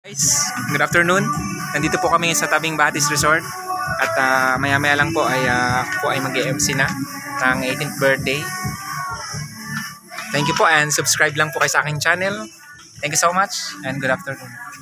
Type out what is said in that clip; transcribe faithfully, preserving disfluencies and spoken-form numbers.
Guys, good afternoon. Nandito po kami sa tabing Batis Resort at uh, maya-maya lang po ay uh, po ay mag-M C na ng eighteenth birthday. Thank you po and subscribe lang po kayo sa aking channel. Thank you so much and good afternoon.